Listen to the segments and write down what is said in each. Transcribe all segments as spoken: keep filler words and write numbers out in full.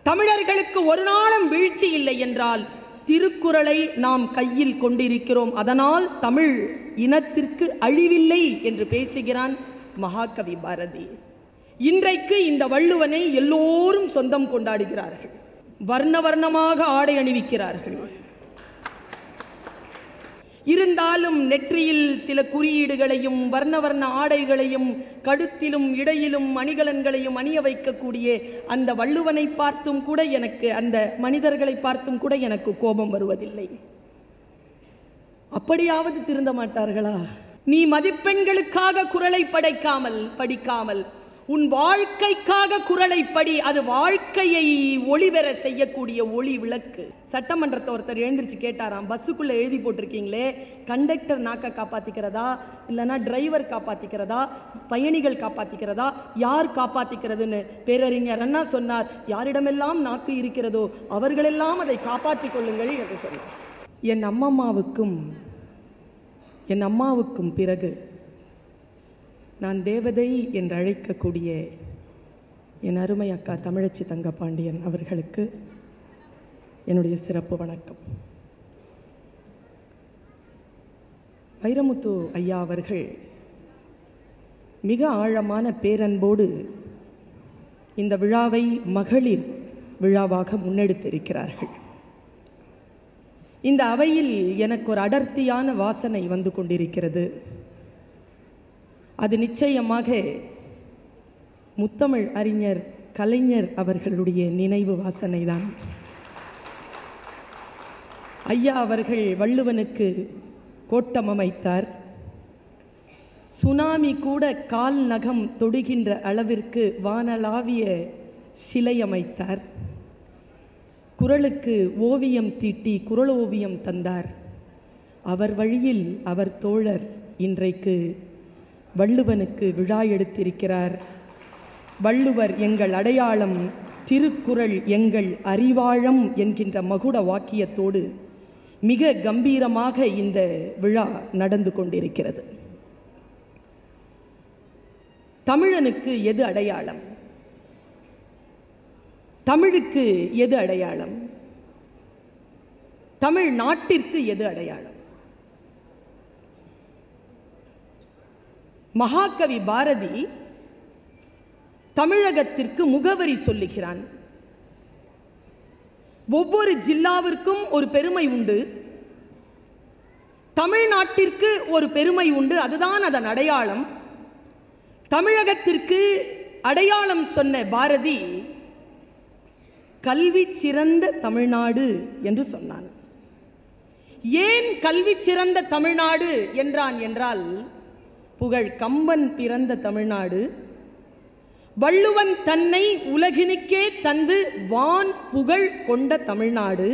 தமிழர்களுக்கு ஒரு நாளும் வீழ்ச்சி இல்லை என்றால் திருக்குறளை நாம் கையில் கொண்டிருக்கிறோம், அதனால் தமிழ் இனத்திற்கு அழிவில்லை என்று பேசுகிறான் மகாகவி பாரதி. இன்றைக்கு இந்த வள்ளுவனை எல்லோரும் சொந்தம் கொண்டாடுகிறார்கள். வர்ண வர்ணமாக ஆடை அணிவிக்கிறார்கள். இருந்தாலும் நெற்றியில் சில குறியீடுகளையும் வர்ண வர்ண ஆடைகளையும் கழுத்திலும் இடையிலும் அணிகலன்களையும் அணிய வைக்கக்கூடிய அந்த வள்ளுவனை பார்த்தும் கூட எனக்கு, அந்த மனிதர்களை பார்த்தும் கூட எனக்கு கோபம் வருவதில்லை. அப்படியாவது திருந்த மாட்டார்களா? நீ மதிப்பெண்களுக்காக குறளை படைக்காமல் படிக்காமல் உன் வாழ்க்கைக்காக குறளை படி. அது வாழ்க்கையை ஒளிபெற செய்யக்கூடிய ஒளி விளக்கு. சட்டமன்றத்தை ஒருத்தர் எழுந்திரிச்சு கேட்டாராம், பஸ்ஸுக்குள்ள எழுதி போட்டிருக்கீங்களே, கண்டக்டர் நாக்க காப்பாத்திக்கிறதா இல்லைன்னா டிரைவர் காப்பாத்திக்கிறதா, பயணிகள் காப்பாத்திக்கிறதா, யார் காப்பாத்திக்கிறதுன்னு. பேரறிஞர் அண்ணா சொன்னார், யாரிடமெல்லாம் நாக்கு இருக்கிறதோ அவர்களெல்லாம் அதை காப்பாற்றிக் கொள்ளுங்கள் என்று சொன்னார். என் அம்மம்மாவுக்கும் என் அம்மாவுக்கும் பிறகு நான் தேவதை என்று அழைக்கக்கூடிய என் அருமை அக்கா தமிழச்சி தங்கபாண்டியன் அவர்களுக்கு என்னுடைய சிறப்பு வணக்கம். வைரமுத்து ஐயா அவர்கள் மிக ஆழமான பேரன்போடு இந்த விழாவை மகளிர் விழாவாக முன்னெடுத்திருக்கிறார்கள். இந்த அவையில் எனக்கு ஒரு அடர்த்தியான வாசனை வந்து கொண்டிருக்கிறது. அது நிச்சயமாக முத்தமிழ் அறிஞர் கலைஞர் அவர்களுடைய நினைவு வாசனை தான். ஐயா அவர்கள் வள்ளுவனுக்கு கோட்டம் அமைத்தார். சுனாமி கூட கால் நகம் தொடுகின்ற அளவிற்கு வானளாவிய சிலை அமைத்தார். குறளுக்கு ஓவியம் தீட்டி குறள் ஓவியம் தந்தார். அவர் வழியில் அவர் தோழர் இன்றைக்கு வள்ளுவனுக்கு விழா எடுத்திருக்கிறார். வள்ளுவர் எங்கள் அடையாளம், திருக்குறள் எங்கள் அறிவாழம் என்கின்ற மகுட வாக்கியத்தோடு மிக கம்பீரமாக இந்த விழா நடந்து கொண்டிருக்கிறது. தமிழனுக்கு எது அடையாளம்? தமிழுக்கு எது அடையாளம்? தமிழ் நாட்டிற்கு எது அடையாளம்? மகாகவி பாரதி தமிழகத்திற்கு முகவரி சொல்லுகிறான். ஒவ்வொரு ஜில்லாவிற்கும் ஒரு பெருமை உண்டு, தமிழ்நாட்டிற்கு ஒரு பெருமை உண்டு, அதுதான் அதன் அடையாளம். தமிழகத்திற்கு அடையாளம் சொன்ன பாரதி கல்வி சிறந்த தமிழ்நாடு என்று சொன்னான். ஏன் கல்வி சிறந்த தமிழ்நாடு என்றான் என்றால், புகழ் கம்பன் பிறந்த தமிழ்நாடு, வள்ளுவன் தன்னை உலகினுக்கே தந்து வான் புகழ் கொண்ட தமிழ்நாடு,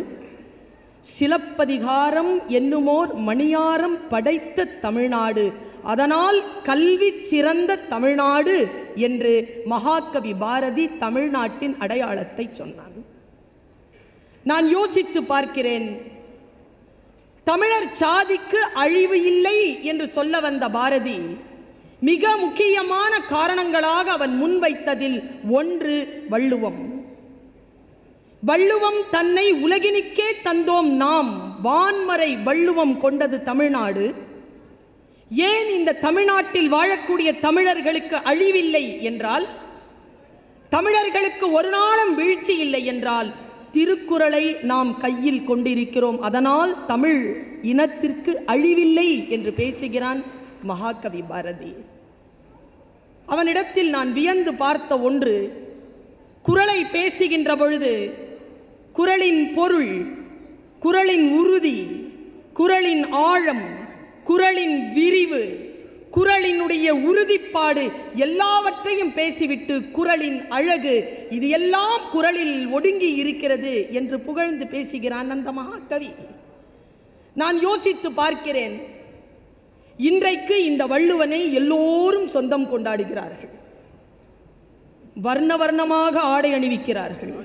சிலப்பதிகாரம் என்னுமோர் மணியாரம் படைத்த தமிழ்நாடு, அதனால் கல்வி சிறந்த தமிழ்நாடு என்று மகாகவி பாரதி தமிழ்நாட்டின் அடையாளத்தை சொன்னான். நான் யோசித்து பார்க்கிறேன், தமிழர் சாதிக்கு அழிவு இல்லை என்று சொல்ல வந்த பாரதி மிக முக்கியமான காரணங்களாக அவன் முன்வைத்ததில் ஒன்று வள்ளுவம். வள்ளுவம் தன்னை உலகினுக்கே தந்தோம் நாம், வான்மறை வள்ளுவம் கொண்டது தமிழ்நாடு. ஏன் இந்த தமிழ்நாட்டில் வாழக்கூடிய தமிழர்களுக்கு அழிவில்லை என்றால், தமிழர்களுக்கு ஒரு நாளும் வீழ்ச்சி இல்லை என்றால் திருக்குறளை நாம் கையில் கொண்டிருக்கிறோம், அதனால் தமிழ் இனத்திற்கு அழிவில்லை என்று பேசுகிறான் மகாகவி பாரதி. அவனிடத்தில் நான் வியந்து பார்த்த ஒன்று, குறளை பேசுகின்ற பொழுது குறளின் பொருள், குறளின் உறுதி, குறளின் ஆழம், குறளின் விரிவு, குறளினுடைய உறுதிப்பாடு எல்லாவற்றையும் பேசிவிட்டு குறளின் அழகு, இது எல்லாம் குறளில் ஒடுங்கி இருக்கிறது என்று புகழ்ந்து பேசுகிறான் அந்த மகாகவி. நான் யோசித்து பார்க்கிறேன், இன்றைக்கு இந்த வள்ளுவனை எல்லோரும் சொந்தம் கொண்டாடுகிறார்கள். வர்ண வர்ணமாக ஆடை அணிவிக்கிறார்கள்.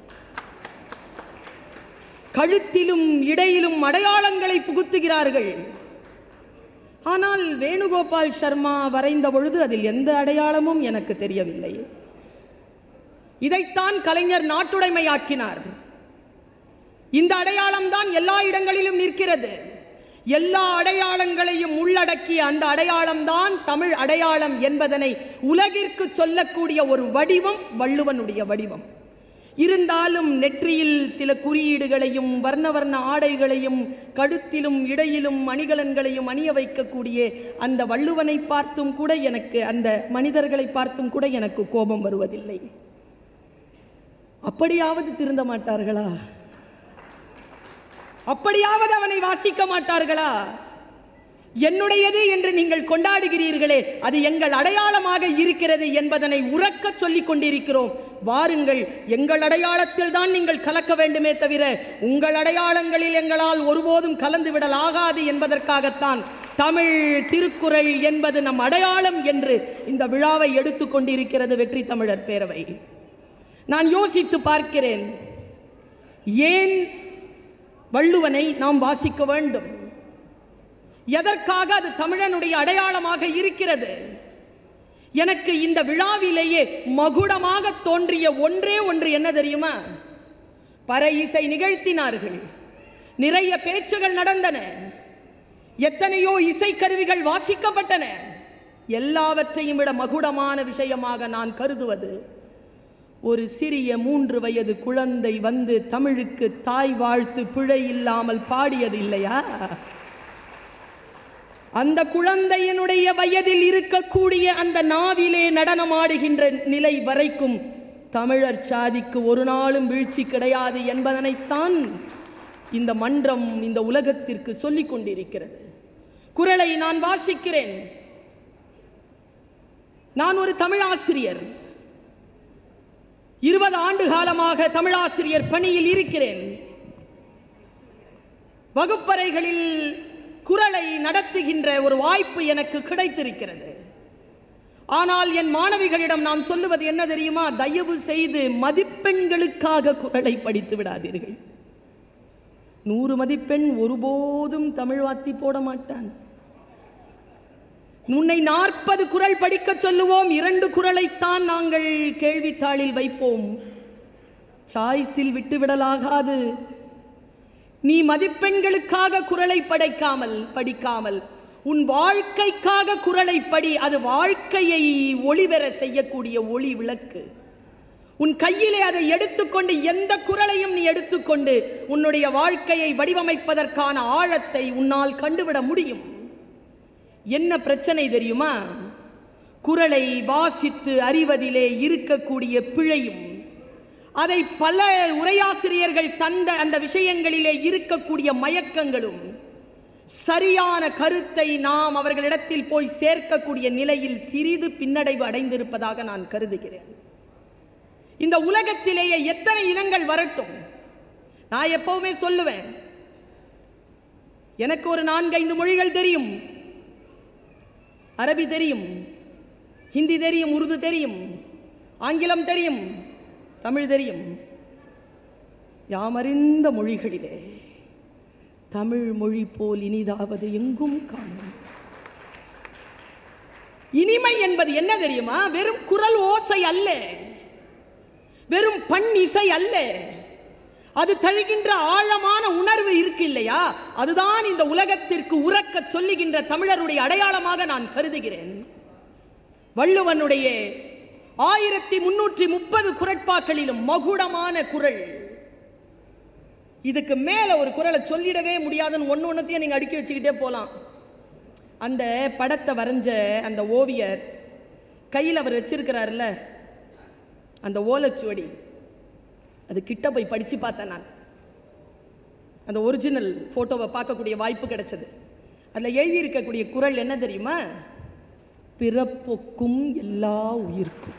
கழுத்திலும் இடையிலும் அடையாளங்களை புகுத்துகிறார்கள். ஆனால் வேணுகோபால் சர்மா வரைந்த பொழுது அதில் எந்த அடையாளமும் எனக்கு தெரியவில்லை. இதைத்தான் கலைஞர் நாட்டுடைமையாக்கினார். இந்த அடையாளம் தான் எல்லா இடங்களிலும் நிற்கிறது. எல்லா அடையாளங்களையும் உள்ளடக்கிய அந்த அடையாளம் தான் தமிழ் அடையாளம் என்பதனை உலகிற்கு சொல்லக்கூடிய ஒரு வடிவம் வள்ளுவனுடைய வடிவம். இருந்தாலும் நெற்றியில் சில குறியீடுகளையும் வர்ண வர்ண ஆடைகளையும் கழுத்திலும் இடையிலும் அணிகலன்களையும் அணிய வைக்கக்கூடிய அந்த வள்ளுவனை பார்த்தும் கூட எனக்கு, அந்த மனிதர்களை பார்த்தும் கூட எனக்கு கோபம் வருவதில்லை. அப்படியாவது திருந்த மாட்டார்களா? அப்படியாவது அவனை வாசிக்க மாட்டார்களா? என்னுடையது என்று நீங்கள் கொண்டாடுகிறீர்களே, அது எங்கள் அடையாளமாக இருக்கிறது என்பதனை உறக்க சொல்லிக் கொண்டிருக்கிறோம். வாருங்கள், எங்கள் அடையாளத்தில் தான் நீங்கள் கலக்க வேண்டுமே தவிர உங்கள் அடையாளங்களில் எங்களால் ஒருபோதும் கலந்து விடலாகாது என்பதற்காகத்தான் தமிழ் திருக்குறள் என்பது நம் அடையாளம் என்று இந்த விழாவை எடுத்துக் கொண்டிருக்கிறது வெற்றி தமிழர் பேரவை. நான் யோசித்து பார்க்கிறேன், ஏன் வள்ளுவனை நாம் வாசிக்க வேண்டும்? எதற்காக அது தமிழனுடைய அடையாளமாக இருக்கிறது? எனக்கு இந்த விழாவிலேயே மகுடமாக தோன்றிய ஒன்றே ஒன்று என்ன தெரியுமா? பறை இசை நிகழ்த்தினார்கள், நிறைய பேச்சுகள் நடந்தன, எத்தனையோ இசைக்கருவிகள் வாசிக்கப்பட்டன. எல்லாவற்றையும் விட மகுடமான விஷயமாக நான் கருதுவது, ஒரு சிறிய மூன்று வயது குழந்தை வந்து தமிழுக்கு தாய் வாழ்த்து பிழை இல்லாமல் பாடியது இல்லையா? அந்த குழந்தையினுடைய வயதில் இருக்கக்கூடிய அந்த நாவிலே நடனமாடுகின்ற நிலை வரைக்கும் தமிழர் சாதிக்கு ஒரு நாளும் வீழ்ச்சி கிடையாது என்பதனைத்தான் இந்த மன்றம் இந்த உலகத்திற்கு சொல்லிக் கொண்டிருக்கிறது. குறளை நான் வாசிக்கிறேன். நான் ஒரு தமிழாசிரியர், இருபது ஆண்டு காலமாக தமிழாசிரியர் பணியில் இருக்கிறேன். வகுப்பறைகளில் குறளை நடத்துகின்ற ஒரு வாய்ப்பு எனக்கு கிடைத்திருக்கிறது. ஆனால் என் மாணவிகளிடம் நான் சொல்லுவது என்ன தெரியுமா? தயவு செய்து மதிப்பெண்களுக்காக குறளை படித்து விடாதீர்கள். நூறு மதிப்பெண் ஒருபோதும் தமிழ் வாத்தி போட மாட்டான். உன்னை நாற்பது குறள் படிக்க சொல்லுவோம், இரண்டு குறளைத்தான் நாங்கள் கேள்வித்தாளில் வைப்போம். சாய்ஸில் விட்டுவிடலாகாது. நீ மதிப்பெண்களுக்காக குறளை படைக்காமல் படிக்காமல் உன் வாழ்க்கைக்காக குறளை படி. அது வாழ்க்கையை ஒளிபெற செய்யக்கூடிய ஒளி விளக்கு. உன் கையிலே அதை எடுத்துக்கொண்டு எந்த குறளையும் நீ எடுத்துக்கொண்டு உன்னுடைய வாழ்க்கையை வடிவமைப்பதற்கான ஆழத்தை உன்னால் கண்டுவிட முடியும். என்ன பிரச்சனை தெரியுமா? குறளை வாசித்து அறிவதிலே இருக்கக்கூடிய பிழையும், அதை பல உரையாசிரியர்கள் தந்த அந்த விஷயங்களிலே இருக்கக்கூடிய மயக்கங்களும், சரியான கருத்தை நாம் அவர்களிடத்தில் போய் சேர்க்கக்கூடிய நிலையில் சிறிது பின்னடைவு அடைந்திருப்பதாக நான் கருதுகிறேன். இந்த உலகத்திலேயே எத்தனை இனங்கள் வரட்டும், நான் எப்பவுமே சொல்லுவேன், எனக்கு ஒரு நான்கைந்து மொழிகள் தெரியும். அரபி தெரியும், ஹிந்தி தெரியும், உருது தெரியும், ஆங்கிலம் தெரியும், தமிழ் தெரியும். யாமறிந்த மொழிகளிலே தமிழ் மொழி போல் இனிதாவது எங்கும் காணும். இனிமை என்பது என்ன தெரியுமா? வெறும் குரல் ஓசை அல்ல, வெறும் பண் இசை அல்ல, அது தருகின்ற ஆழமான உணர்வு இருக்கு இல்லையா? அதுதான் இந்த உலகத்திற்கு உறக்க சொல்லுகின்ற தமிழருடைய அடையாளமாக நான் கருதுகிறேன். வள்ளுவனுடைய ஆயிரத்தி முன்னூற்றி முப்பது குறட்பாக்களிலும் மகுடமான குறள். இதுக்கு மேல ஒரு குறளை சொல்லிடவே முடியாதுன்னு ஒன்னு ஒன்னத்தையும் நீங்க அடுக்கி வச்சுக்கிட்டே போலாம். அந்த படத்தை வரைஞ்ச அந்த ஓவியர் கையில் அவர் வச்சிருக்கிறார்ல அந்த ஓலைச்சுவடி, அது கிட்ட போய் படிச்சு பார்த்தேன் நான். அந்த ஒரிஜினல் போட்டோவை பார்க்கக்கூடிய வாய்ப்பு கிடைச்சது. அதில் எழுதி இருக்கக்கூடிய குறள் என்ன தெரியுமா? பிறப்பொக்கும் எல்லா உயிர்க்கும்.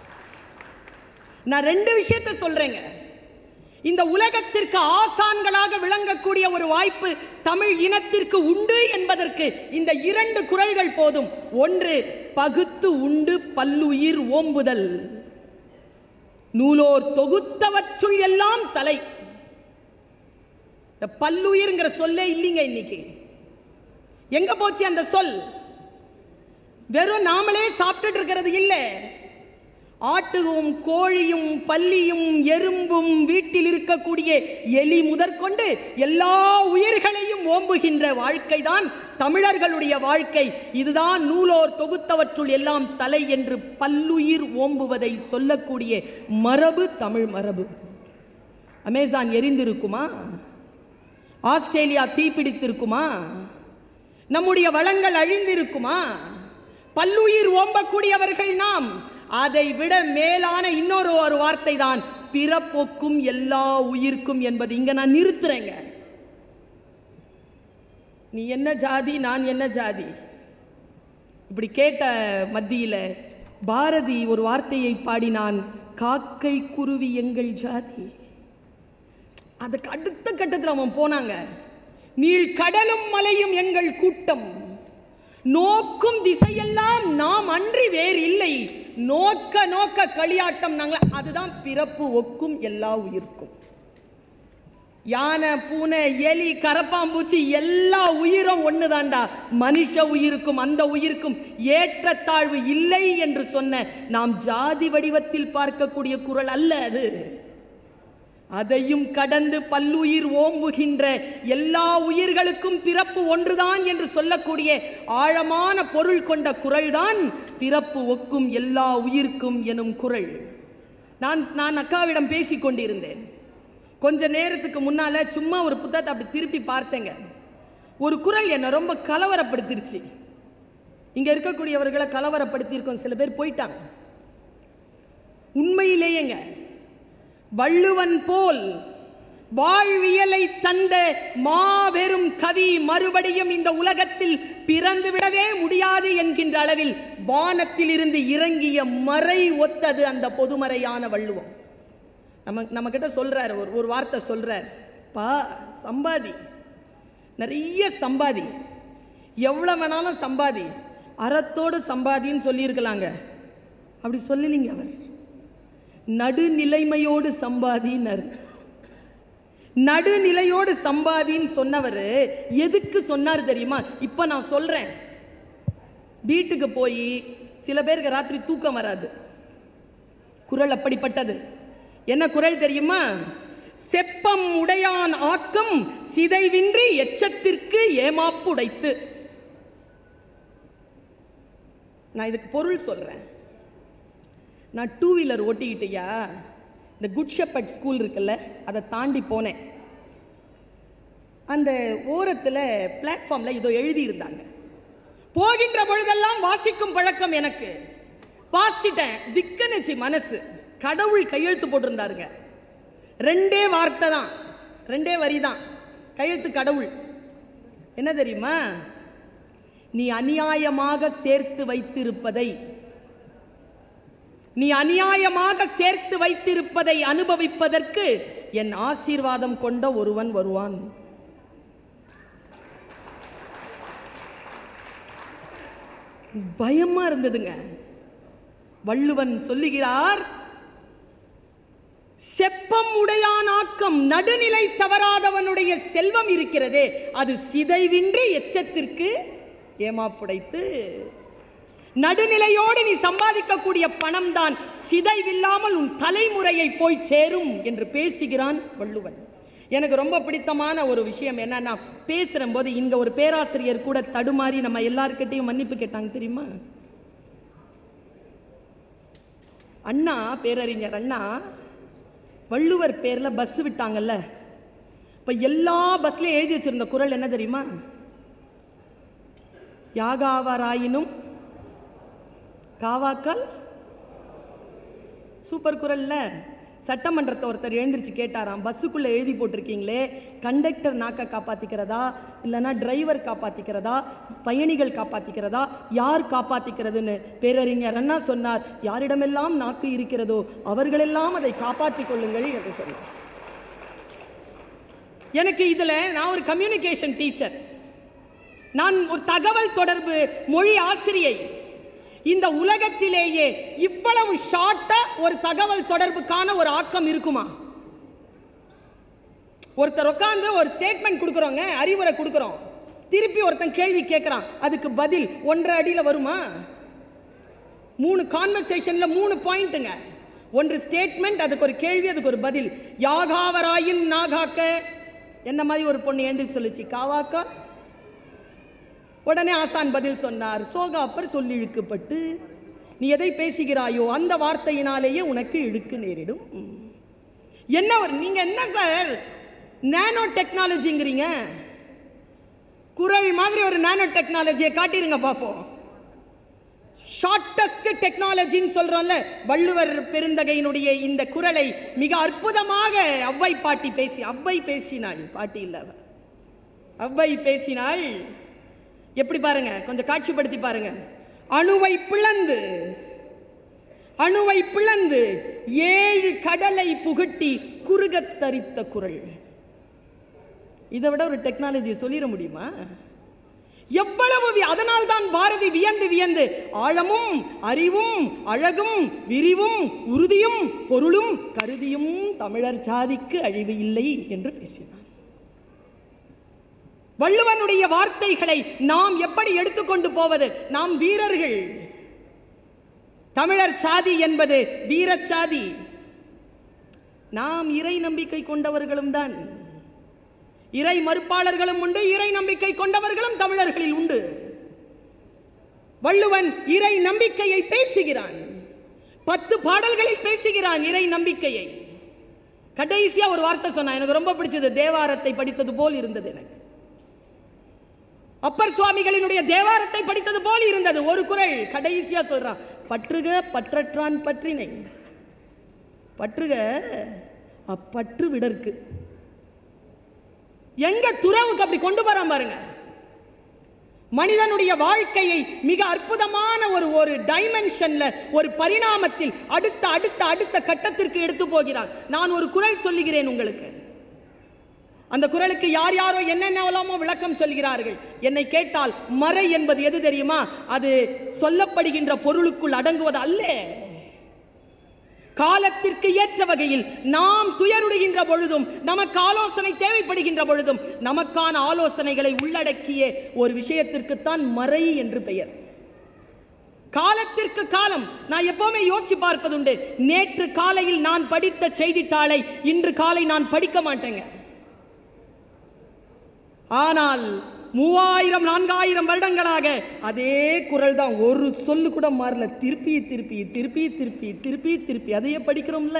நான் ரெண்டு விஷயத்தை சொல்றேங்க. இந்த உலகத்திற்கு ஆசான்களாக விளங்கக்கூடிய ஒரு வாய்ப்பு தமிழ் இனத்திற்கு உண்டு என்பதற்கு இந்த இரண்டு குறள்கள் போதும். ஒன்று, பகுத்து உண்டு பல்லுயிர் ஓம்புதல், நூலோர் தொகுத்தவற்றுள் எல்லாம் தலை. பல்லுயிர்ங்கிற சொல்லே இல்லைங்க இன்னைக்கு. எங்க போச்சு அந்த சொல்? வெறும் நாமளே சாப்பிட்டு இருக்கிறது இல்லை, ஆட்டுவும் கோழியும் பல்லியும் எறும்பும் வீட்டில் இருக்கக்கூடிய எலி முதற்கொண்டு எல்லா உயிர்களையும் ஓம்புகின்ற வாழ்க்கைதான் தமிழர்களுடைய வாழ்க்கை. இதுதான் நூலோர் தொகுத்தவற்றுள் எல்லாம் தலை என்று பல்லுயிர் ஓம்புவதை சொல்லக்கூடிய மரபு தமிழ் மரபு. அமேசான் எரிந்திருக்குமா? ஆஸ்திரேலியா தீப்பிடித்திருக்குமா? நம்முடைய வளங்கள் அழிந்திருக்குமா? பல்லுயிர் ஓம்பக்கூடியவர்கள் நாம். அதை விட மேலான இன்னொரு ஒரு வார்த்தை தான் பிறப்பொக்கும் எல்லா உயிர்க்கும் என்பது. இங்க நான் நிறுத்துறேங்க. நீ என்ன ஜாதி, நான் என்ன ஜாதி, இப்படி கேட்ட மத்தியில பாரதி ஒரு வார்த்தையை பாடினான், காக்கை குருவி எங்கள் ஜாதி. அதுக்கு அடுத்த கட்டத்தில் அவன் போனாங்க, நீள் கடலும் மலையும் எங்கள் கூட்டம், நோக்கும் திசையெல்லாம் நாம் அன்றி வேறு இல்லை, நோக்க நோக்க களியாட்டம் நாங்கள். அதுதான் பிறப்பு ஒக்கும் எல்லா உயிர்க்கும். யானை, பூனை, எலி, கரப்பாம்பூச்சி எல்லா உயிரும் ஒண்ணுதாண்டா. மனுஷ உயிருக்கும் அந்த உயிருக்கும் ஏற்றத்தாழ்வு இல்லை என்று சொன்ன நாம் ஜாதி வடிவத்தில் பார்க்கக்கூடிய குரல் அல்ல அது. அதையும் கடந்து பல்லுயிர் ஓம்புகின்ற எல்லா உயிர்களுக்கும் பிறப்பு ஒன்றுதான் என்று சொல்லக்கூடிய ஆழமான பொருள் கொண்ட குரல்தான் பிறப்பு ஒக்கும் எல்லா உயிர்க்கும் எனும் குரல். நான் நான் அக்காவிடம் பேசிக் கொண்டிருந்தேன். கொஞ்ச நேரத்துக்கு முன்னால சும்மா ஒரு புத்தகத்தை அப்படி திருப்பி பார்த்தேங்க. ஒரு குரல் என்னை ரொம்ப கலவரப்படுத்திருச்சு. இங்க இருக்கக்கூடியவர்களை கலவரப்படுத்தியிருக்கோம். சில பேர் போயிட்டாங்க. உண்மையிலேயேங்க வள்ளுவன் போல் வாழ்வியலை தந்த மாபெரும் கவி மறுபடியும் இந்த உலகத்தில் பிறந்து விடவே முடியாது என்கின்ற அளவில் வானத்தில் இருந்து இறங்கிய மறை ஒத்தது அந்த பொதுமறையான வள்ளுவம். நம்ம நம்ம கிட்ட சொல்றாரு, ஒரு ஒரு வார்த்தை சொல்றார், பா சம்பாதி, நிறைய சம்பாதி, எவ்வளவு வேணாலும் சம்பாதி, அறத்தோடு சம்பாதின்னு சொல்லியிருக்கலாங்க. அப்படி சொல்லலிங்க. அவர் நடுநிலைமையோடு சம்பாதினர். நடுநிலையோடு சம்பாதின்னு சொன்னவர் எதுக்கு சொன்னார் தெரியுமா? இப்ப நான் சொல்றேன். வீட்டுக்கு போய் சில பேருக்கு ராத்திரி தூக்கம் வராது. குரல் அப்படிப்பட்டது. என்ன குரல் தெரியுமா? செப்பம் உடையான் ஆக்கம் சிதைவின்றி எச்சத்திற்கு ஏமாப்புடைத்து. நான் இதுக்கு பொருள் சொல்றேன். நான் டூ வீலர் ஓட்டிக்கிட்டியா, இந்த குட் ஷெப்பர்ட் ஸ்கூல் இருக்குல்ல, அதை தாண்டி போனேன். அந்த ஓரத்தில் பிளாட்ஃபார்மில் இதோ எழுதியிருந்தாங்க. போகின்ற பொழுதெல்லாம் வாசிக்கும் பழக்கம் எனக்கு. வாசிட்டேன், திக்கனுச்சு மனசு. கடவுள் கையெழுத்து போட்டிருந்தாருங்க. ரெண்டே வார்த்தை தான், ரெண்டே வரி தான் கையெழுத்து. கடவுள் என்ன தெரியுமா? நீ அநியாயமாக சேர்த்து வைத்திருப்பதை நீ அநியாயமாக சேர்த்து வைத்திருப்பதை அனுபவிப்பதற்கு என் ஆசீர்வாதம் கொண்ட ஒருவன் வருவான். பயமா இருந்ததுங்க. வள்ளுவன் சொல்லுகிறார், செப்பம் உடையான் ஆக்கம், நடுநிலை தவறாதவனுடைய செல்வம் இருக்கிறதே, அது சிதைவின்றி எச்சத்திற்கு ஏமாப்புடைத்து. நடுநிலையோடு நீ சம்பாதிக்கக்கூடிய பணம் தான் சிதைவில்லாமல் உன் தலைமுறையை போய் சேரும் என்று பேசுகிறான் வள்ளுவன். எனக்கு ரொம்ப பிடித்தமான ஒரு விஷயம் என்னன்னா, பேசுற போது இங்க ஒரு பேராசிரியர் கூட தடுமாறி நம்ம எல்லார்கிட்டையும் மன்னிப்பு கேட்டாங்க தெரியுமா? அண்ணா, பேரறிஞர் அண்ணா வள்ளுவர் பேர்ல பஸ் விட்டாங்கல்ல, இப்ப எல்லா பஸ்லயும் எழுதி வச்சிருந்த குரல் என்ன தெரியுமா? யாகாவராயினும் காவாக்கல். சூப்பர் குரல்ல. சட்டமன்றத்தை ஒருத்தர் எழுந்திருச்சு கேட்டாராம், பஸ்ஸுக்குள்ள எழுதி போட்டிருக்கீங்களே, கண்டக்டர் நாக்க காப்பாத்திக்கிறதா இல்லைன்னா டிரைவர் காப்பாத்திக்கிறதா, பயணிகள் காப்பாத்திக்கிறதா, யார் காப்பாத்திக்கிறதுன்னு பேரறிஞர் அண்ணா சொன்னார், யாரிடமெல்லாம் நாக்கு இருக்கிறதோ அவர்களெல்லாம் அதை காப்பாற்றிக் கொள்ளுங்கள் என்று சொன்னார். எனக்கு இதுல, நான் ஒரு கம்யூனிகேஷன் டீச்சர், நான் ஒரு தகவல் தொடர்பு மொழி ஆசிரியை. இந்த உலகத்திலேயே இவ்வளவு ஷார்ட்டா ஒரு தகவல் தொடர்புக்கான ஒரு ஆக்கம் இருக்குமா? ஒருத்தர் உட்கார்ந்து ஒரு ஸ்டேட்மெண்ட் கொடுக்குறோங்க, அறிவுரை கொடுக்குறோம், திருப்பி ஒருத்தன் கேள்வி கேட்கிறான், அதுக்கு பதில் ஒன்றரை அடியில வருமா? மூணு கான்வர்சேஷன்ல மூணு பாயிண்ட்டுங்க. ஒன்று ஸ்டேட்மெண்ட், அதுக்கு ஒரு கேள்வி, அதுக்கு ஒரு பதில். யாகாவராயின் நாகாக்க, என்ன மாதிரி ஒரு பொண்ணு எழுந்திரிச்சு சொல்லிச்சு, காவாக்கா. உடனே ஆசான் பதில் சொன்னார், சோகாப்பர் சொல்லி இழுக்கப்பட்டு நீ எதை பேசுகிறாயோ அந்த வார்த்தையினாலேயே உனக்கு இழுக்கு நேரிடும். என்ன ஒரு நீங்க என்ன சார் நானோ டெக்னாலஜிங்கிறீங்க? குரல் மாதிரி ஒரு நானோ டெக்னாலஜியை காட்டிருங்க பாப்போம். ஷார்டஸ்ட் டெக்னாலஜின்னு சொல்றோம்ல, வள்ளுவர் பெருந்தகையினுடைய இந்த குரலை மிக அற்புதமாக அவ்வை பாட்டி பேசி அவ்வை பேசினாள். பாட்டி இல்ல, அவ்வை பேசினாள். எப்படி பாருங்க, கொஞ்சம் காட்சிப்படுத்தி பாருங்க. அணுவை பிளந்து அணுவை பிளந்து ஏழு கடலை புகட்டி குறுகத் தரித்த குரல். இதை விட ஒரு டெக்னாலஜி சொல்லிட முடியுமா? எவ்வளவு! அதனால் தான் பாரதி வியந்து வியந்து ஆழமும் அறிவும் அழகும் விரிவும் உறுதியும் பொருளும் கருதியும் தமிழர் சாதிக்கு அழிவு இல்லை என்று பேசினார். வள்ளுவனுடைய வார்த்தைகளை நாம் எப்படி எடுத்துக்கொண்டு போவது? நாம் வீரர்கள். தமிழர் சாதி என்பது வீரச்சாதி. நாம் இறை நம்பிக்கை கொண்டவர்களும் தான். இறை மறுப்பாளர்களும் உண்டு, இறை நம்பிக்கை கொண்டவர்களும் தமிழர்களில் உண்டு. வள்ளுவன் இறை நம்பிக்கையை பேசுகிறான், பத்து பாடல்களில் பேசுகிறான் இறை நம்பிக்கையை. கடைசியா ஒரு வார்த்தை சொன்னான், எனக்கு ரொம்ப பிடிச்சது. தேவாரத்தை படித்தது போல் இருந்தது எனக்கு. அப்பர் சுவாமிகளினுடைய தேவாரத்தை படித்தது போல் இருந்தது. ஒரு குரல் கடைசியா சொல்றான், பற்றுக பற்றற்றான் பற்றினை. பற்றுக அப்பற்று விடற்கு. எங்க துறவுக்கு அப்படி கொண்டு வரான் பாருங்க. மனிதனுடைய வாழ்க்கையை மிக அற்புதமான ஒரு ஒரு டைமென்ஷன்ல, ஒரு பரிணாமத்தில் அடுத்த அடுத்த அடுத்த கட்டத்திற்கு எடுத்து போகிறான். நான் ஒரு குரல் சொல்லுகிறேன் உங்களுக்கு. அந்த குரலுக்கு யார் யாரோ என்னென்னவெல்லாமோ விளக்கம் சொல்கிறார்கள். என்னை கேட்டால் மறை என்பது எது தெரியுமா? அது சொல்லப்படுகின்ற பொருளுக்குள் அடங்குவது அல்ல. காலத்திற்கு ஏற்ற வகையில் நாம் துயருடுகின்ற பொழுதும், நமக்கு ஆலோசனை தேவைப்படுகின்ற பொழுதும், நமக்கான ஆலோசனைகளை உள்ளடக்கிய ஒரு விஷயத்திற்குத்தான் மறை என்று பெயர். காலத்திற்கு காலம். நான் எப்பவுமே யோசிச்சு பார்ப்பதுண்டு, நேற்று காலையில் நான் படித்த செய்தித்தாளை இன்று காலை நான் படிக்க மாட்டேங்க. ஆனால் மூவாயிரம் நான்காயிரம் வருடங்களாக அதே குரல் தான், ஒரு சொல்லு கூட மாறல. திருப்பி திருப்பி திருப்பி திருப்பி திருப்பி திருப்பி அதையே படிக்கிறோம்ல.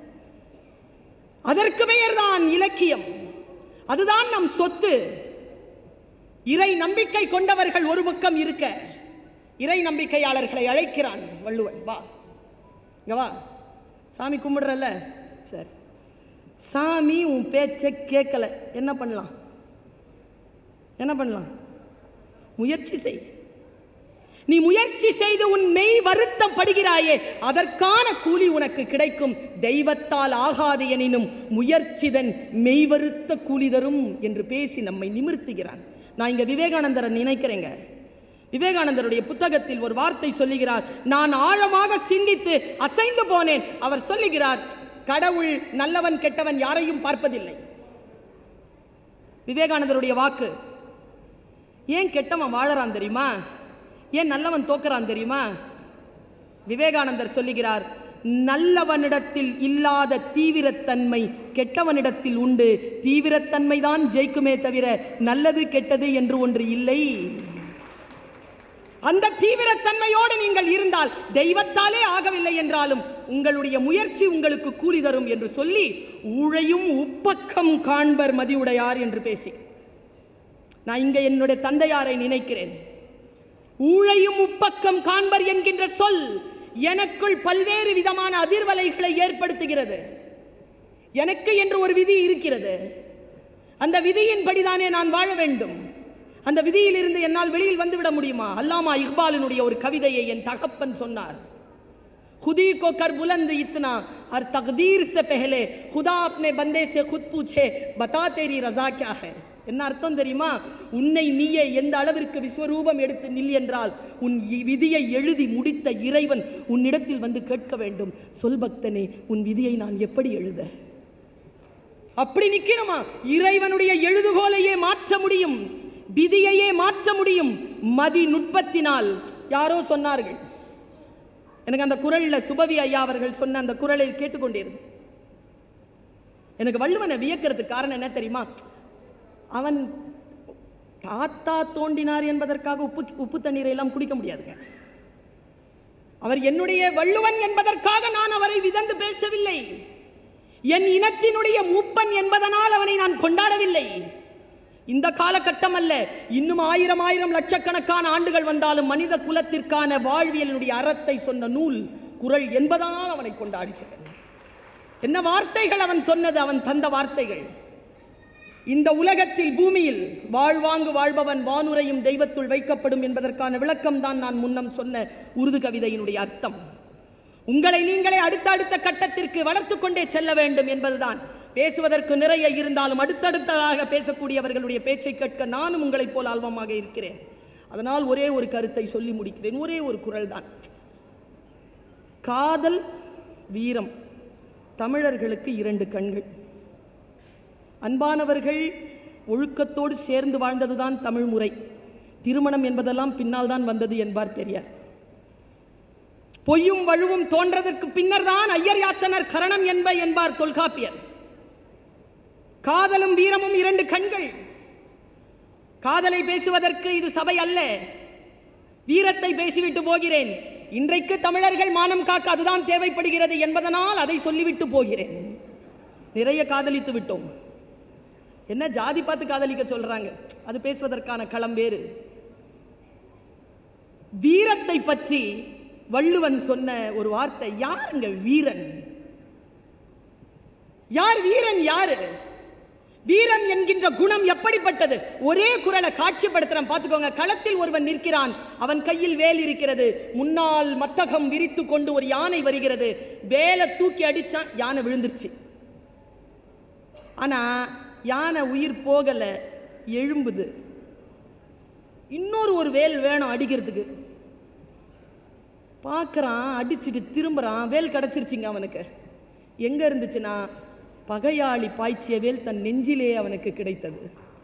அதற்கு பெயர் தான் இலக்கியம். அதுதான் நம் சொத்து. இறை நம்பிக்கை கொண்டவர்கள் ஒரு பக்கம் இருக்க, இறை நம்பிக்கையாளர்களை அழைக்கிறான் வள்ளுவன். வா இங்க வா, சாமி கும்பிடுறல. சரி, சாமி உன் பேச்சை கேட்கல, என்ன பண்ணலாம்? என்ன பண்ணலாம்? முயற்சி செய். நீ முயற்சி செய்து உன் மெய் வருத்தம் படுகிறாயே, அதற்கான கூலி உனக்கு கிடைக்கும். தெய்வத்தால் ஆகாது எனினும் முயற்சிதன் மெய் வருத்த கூலி தரும் என்று பேசி நம்மை நிமிர்த்துகிறான். நான் இங்க விவேகானந்தரை நினைக்கிறேங்க. விவேகானந்தருடைய புத்தகத்தில் ஒரு வார்த்தை சொல்லுகிறார், நான் ஆழமாக சிந்தித்து அசைந்து போனேன். அவர் சொல்லுகிறார், கடவுள் நல்லவன் கெட்டவன் யாரையும் பார்ப்பதில்லை. விவேகானந்தருடைய வாக்கு. ஏன் கெட்டவன் வாழறான் தெரியுமா? ஏன் நல்லவன் தோக்கறான் தெரியுமா? விவேகானந்தர் சொல்லுகிறார், நல்லவனிடத்தில் இல்லாத தீவிரத்தன்மை கெட்டவனிடத்தில் உண்டு. தீவிரத்தன்மை தான் ஜெயிக்குமே தவிர நல்லது கெட்டது என்று ஒன்று இல்லை. அந்த தீவிரத்தன்மையோடு நீங்கள் இருந்தால், தெய்வத்தாலே ஆகவில்லை என்றாலும் உங்களுடைய முயற்சி உங்களுக்கு கூலி தரும் என்று சொல்லி, ஊழையும் உப்பக்கம் காண்பர் மதியுடையார் என்று பேசி, நான் இங்க என்னுடைய தந்தையாரை நினைக்கிறேன். ஊழையும் உப்பக்கம் காண்பர் என்கின்ற சொல் எனக்குள் பல்வேறு விதமான அதிர்வலைகளை ஏற்படுத்துகிறது. எனக்கு என்று ஒரு விதி இருக்கிறது. அந்த விதியின்படிதானே நான் வாழ வேண்டும். அந்த விதியில் இருந்து என்னால் வெளியில் வந்துவிட முடியுமா? அல்லாமா இக்பாலினுடைய ஒரு கவிதையை என் தகப்பன் சொன்னார். खुदी को कर बुलंद इतना हर तकदीर से पहले खुदा अपने बंदे से खुद पूछे बता तेरी रजा क्या है. என்ன அர்த்தம் தெரியுமா? உன்னை நீயே எந்த அளவிற்கு விஸ்வரூபம் எடுத்து நில் என்றால் உன் விதியை எழுதி முடித்த இறைவன் உன்னிடத்தில் வந்து கேட்க வேண்டும், சொல் பக்தனே உன் விதியை நான் எப்படி எழுத? அப்படி நிக்கிறோமா? இறைவனுடைய எழுதுகோலையே மாற்ற முடியும், விதியையே மாற்ற முடியும் மதி நுட்பத்தினால். யாரோ சொன்னார்கள், எனக்கு அந்த குரலில் சுபவி ஐயா அவர்கள் சொன்ன அந்த குரலை கேட்டுக்கொண்டிருந்தேன். எனக்கு வள்ளுவனை வியக்கிறதுக்கு காரணம் என்ன தெரியுமா? அவன் தாத்தா தோண்டினார் என்பதற்காக உப்பு உப்பு தண்ணீரை எல்லாம் குடிக்க முடியாதுங்க. அவர் என்னுடைய வள்ளுவன் என்பதற்காக நான் அவரை விதந்து பேசவில்லை. என் இனத்தினுடைய மூப்பன் என்பதனால் அவனை நான் கொண்டாடவில்லை. இந்த காலகட்டம் அல்ல, இன்னும் ஆயிரம் ஆயிரம் லட்சக்கணக்கான ஆண்டுகள் வந்தாலும் மனித குலத்திற்கான வாழ்வியலினுடைய அறத்தை சொன்ன நூல் குறள் என்பதனால் அவனை கொண்டாடுகிறேன். என்ன வார்த்தைகள் அவன் சொன்னது, அவன் தந்த வார்த்தைகள். இந்த உலகத்தில் பூமியில் வாழ்வாங்கு வாழ்பவன் வானுரையும் தெய்வத்துள் வைக்கப்படும் என்பதற்கான விளக்கம் தான் நான் முன்னம் சொன்ன உருது கவிதையினுடைய அர்த்தம். உங்களை நீங்களே அடுத்த அடுத்த கட்டத்திற்கு வளர்த்து கொண்டே செல்ல வேண்டும் என்பதுதான். பேசுவதற்கு நிறைய இருந்தாலும் அடுத்தடுத்ததாக பேசக்கூடியவர்களுடைய பேச்சை கேட்க நானும் உங்களைப் போல் ஆல்வமாக இருக்கிறேன். அதனால் ஒரே ஒரு கருத்தை சொல்லி முடிக்கிறேன். ஒரே ஒரு குறள் தான். காதல், வீரம் தமிழர்களுக்கு இரண்டு கண்கள். அன்பானவர்கள் ஒழுக்கத்தோடு சேர்ந்து வாழ்ந்ததுதான் தமிழ் முறை. திருமணம் என்பதெல்லாம் பின்னால் தான் வந்தது என்பார் பெரியார். பொய்யும் வழுவும் தோன்றதற்கு பின்னர் தான் ஐயர் யாத்தனர் கரணம் என்ப என்பார் தொல்காப்பியர். காதலும் வீரமும் இரண்டு கண்கள். காதலை பேசுவதற்கு இது சபை அல்ல. வீரத்தை பேசிவிட்டு போகிறேன். இன்றைக்கு தமிழர்கள் மானம் காக்க அதுதான் தேவைப்படுகிறது என்பதனால் அதை சொல்லிவிட்டு போகிறேன். நிறைய காதலித்து விட்டோம். என்ன ஜாதி பார்த்து காதலிக்க சொல்றாங்க, அது பேசுவதற்கான களம் வேறு. வீரத்தை பற்றி வள்ளுவன் சொன்ன ஒரு வார்த்தை, யாருங்க வீரன்? யார் வீரன்? யாரு வீரன் என்கின்ற குணம் எப்படிப்பட்டது? ஒரே குறளை காட்சிப்படுத்துறான் பார்த்துக்கோங்க. களத்தில் ஒருவன் நிற்கிறான், அவன் கையில் வேல் இருக்கிறது, முன்னால் மத்தகம் விரித்து கொண்டு ஒரு யானை வருகிறது. வேலை தூக்கி அடிச்சான், யானை விழுந்துருச்சு. ஆனா யானை உயிர் போகல, எழும்புது. இன்னொரு ஒரு வேல் வேணும் அடிக்கிறதுக்கு. பார்க்கறான், அடிச்சுட்டு திரும்புறான், வேல் கிடைச்சிருச்சுங்க அவனுக்கு. எங்க இருந்துச்சுன்னா பகையாளி பாய்ச்சிய வேல் தன் நெஞ்சிலே அவனுக்கு கிடைத்தது.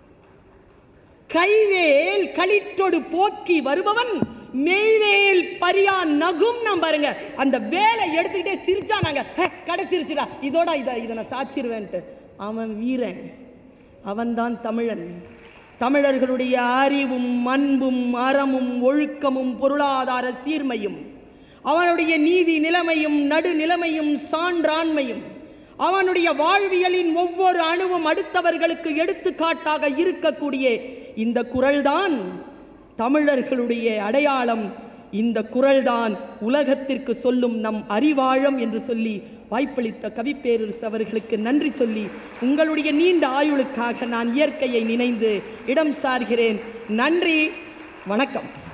கைவேல் களிற்றொடு போக்கி வருபவன் மெய்வேல் பரியான் நகும். நாம் பாருங்க, அந்த வேலை எடுத்துக்கிட்டே சிரிச்சா, நாங்க கிடைச்சிருச்சுடா, இதோட இதை இதை நான் சாச்சிருவேன்ட்டு. அவன் வீரன், அவன்தான் தமிழன். தமிழர்களுடைய அறிவும் அன்பும் அறமும் ஒழுக்கமும் பொருளாதார சீர்மையும் அவனுடைய நீதி நிலைமையும் நடு நிலைமையும் சான்றாண்மையும் அவனுடைய வாழ்வியலின் ஒவ்வொரு அணுவும் அடுத்தவர்களுக்கு எடுத்துக்காட்டாக இருக்கக்கூடிய இந்த குறள்தான் தமிழர்களுடைய அடையாளம். இந்த குறள்தான் உலகத்திற்கு சொல்லும் நம் அறிவாழம் என்று சொல்லி வாய்ப்பளித்த கவிப்பேரரசு அவர்களுக்கு நன்றி சொல்லி உங்களுடைய நீண்ட ஆயுளுக்காக நான் இயற்கையை நினைந்து இடம் சார்கிறேன். நன்றி, வணக்கம்.